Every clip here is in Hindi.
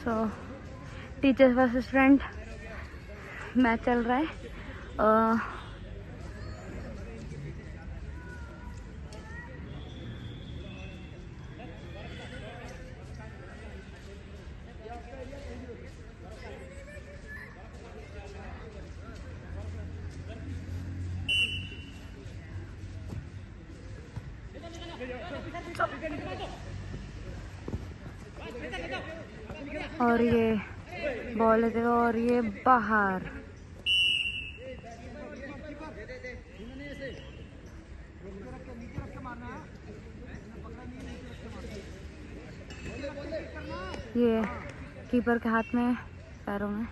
सो टीचर्स वर्सेस स्टूडेंट मैच चल रहा है। और ये बॉल लेते और ये बाहर। ये कीपर के हाथ में, पैरों में।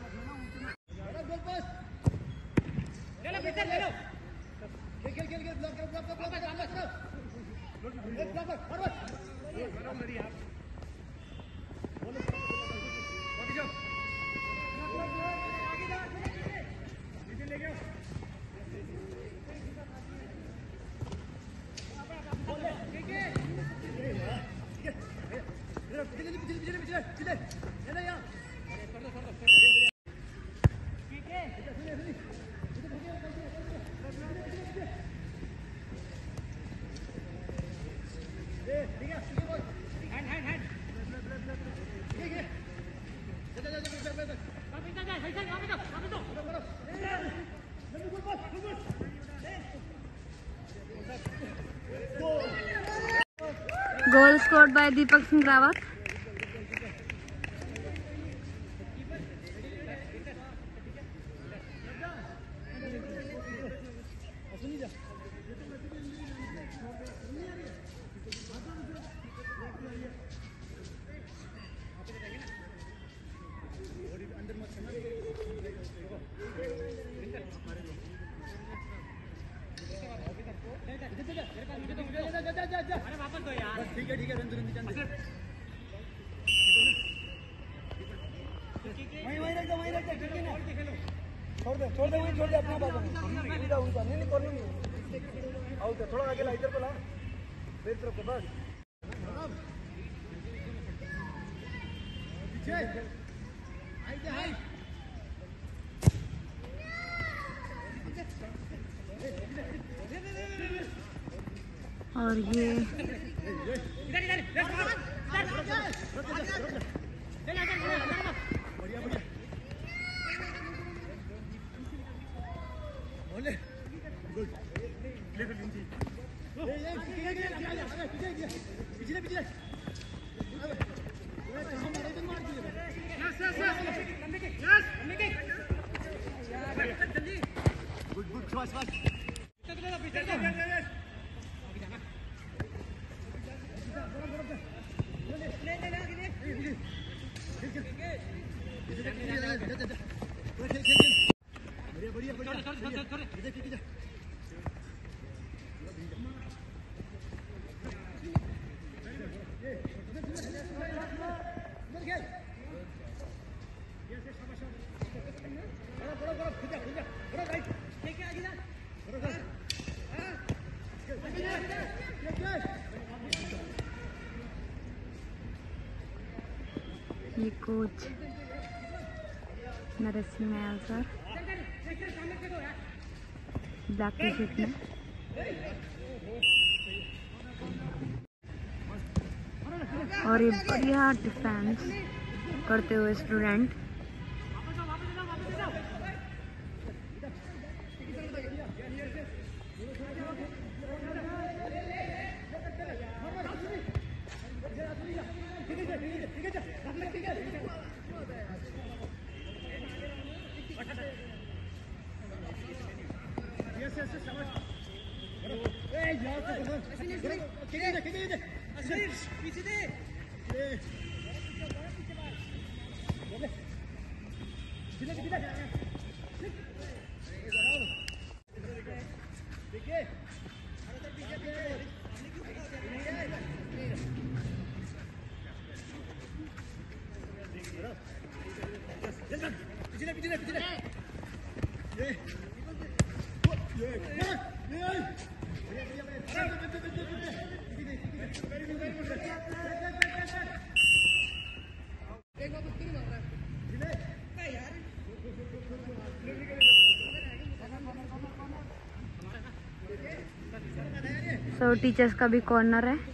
Goal scored by Deepak Singh Rawat. ठीक है वहीं रख दो ठीक है ना। छोड़ दे अपना बाबा नहीं कॉर्नर नहीं आउट है। थोड़ा आगे ला, इधर को ला, मेरी तरफ को बस पीछे और ये ये coach Narsingh Nayal sir black T shirt में। और ये बढ़िया डिफेंस करते हुए स्टूडेंट। टीचर्स का भी कॉर्नर है।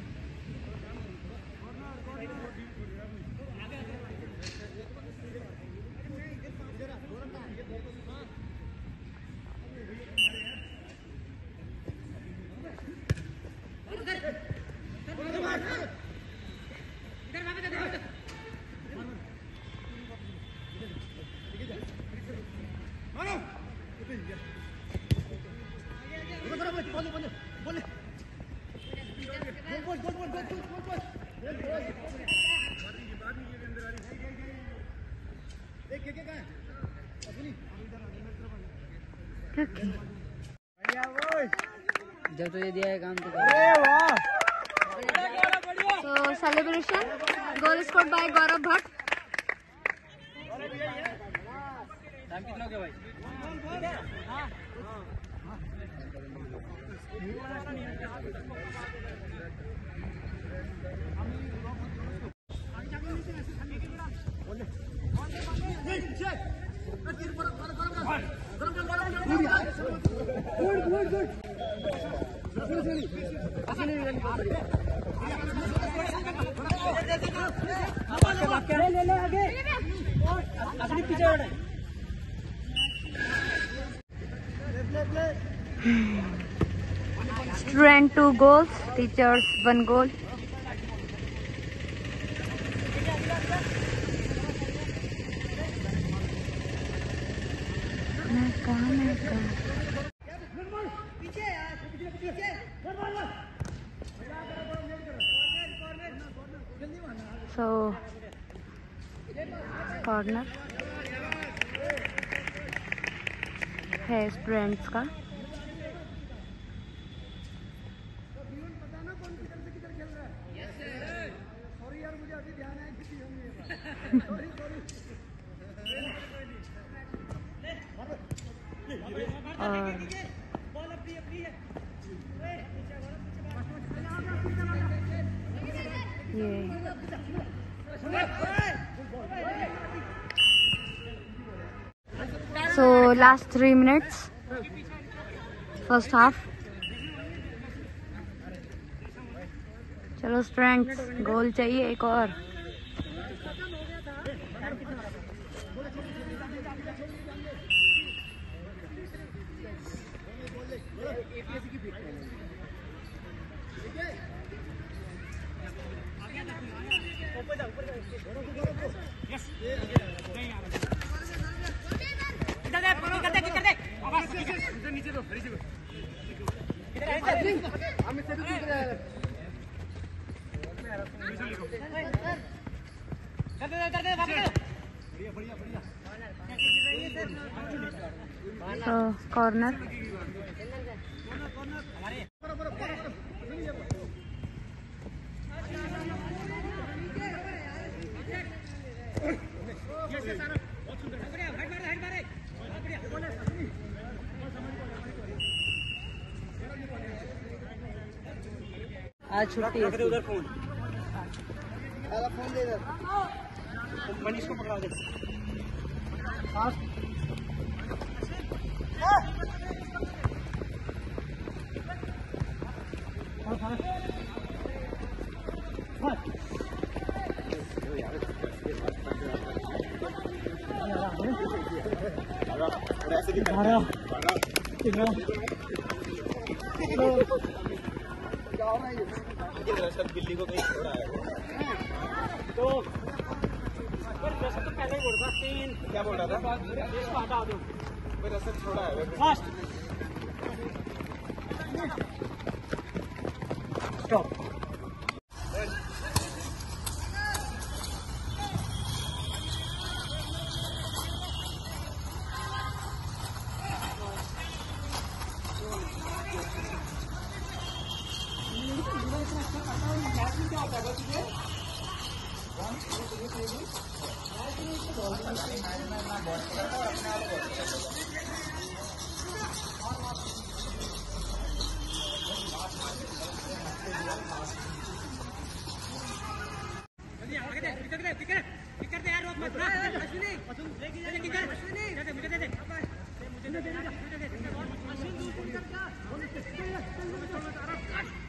जब तो ये दिया है काम तो celebration goal scored by Gaurav Bhatt. Time कितना हो गया भाई? Student 2 goals, teachers 1 goal. So corner है स्टूडेंट्स का। और ये So last 3 minutes, first half. चलो स्टूडेंट्स, गोल चाहिए एक और। So corner. आज छुट्टी है। उधर फोन दे इधर मनीष को पकड़ा दे। बिल्ली को कहीं छोड़ा है तो पहले ही बोल रहा 3 क्या बोल रहा था इसको हटा दो मेरा सर छोड़ा है फास्ट स्टॉप मुझे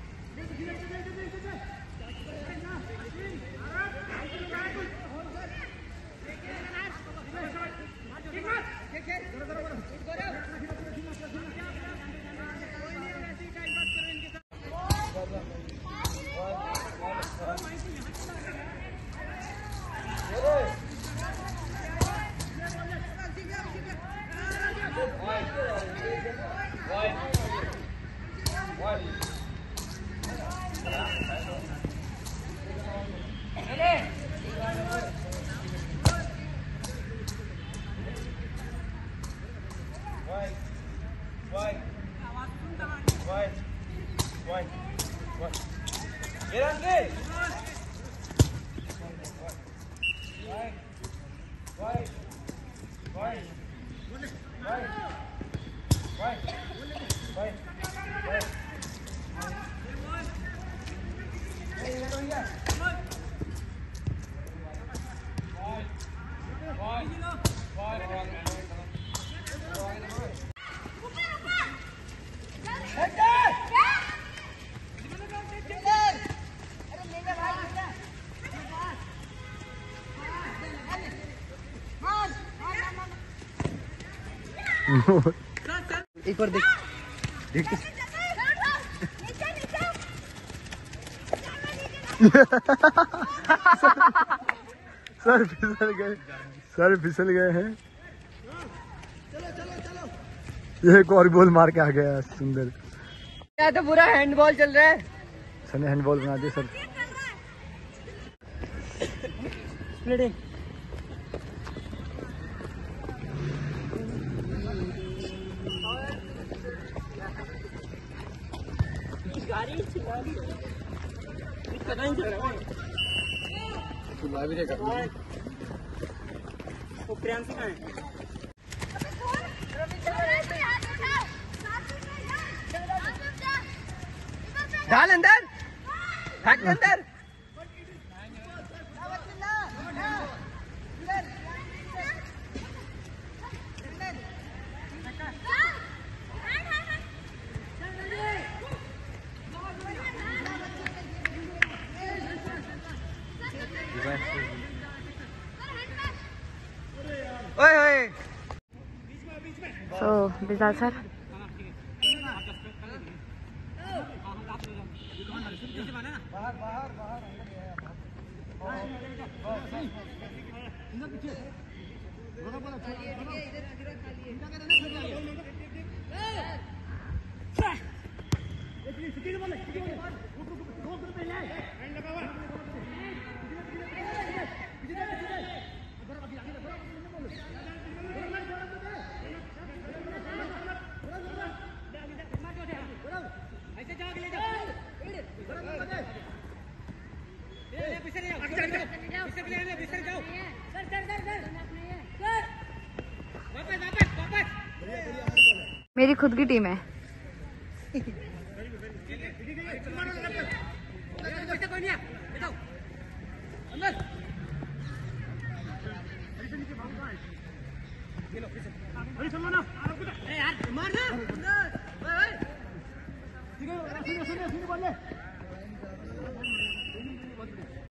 एक और देख सर फिसल गए हैं। ये एक और गोल मार के आ गया सुंदर। क्या तो पूरा हैंडबॉल चल रहा है। सर ने हैंडबॉल बना दिया सर। प्रियांशी कहाँ है? डाल अंदर, फेंक अंदर। ओए ओए। सो विशाल सर मेरी खुद की टीम है।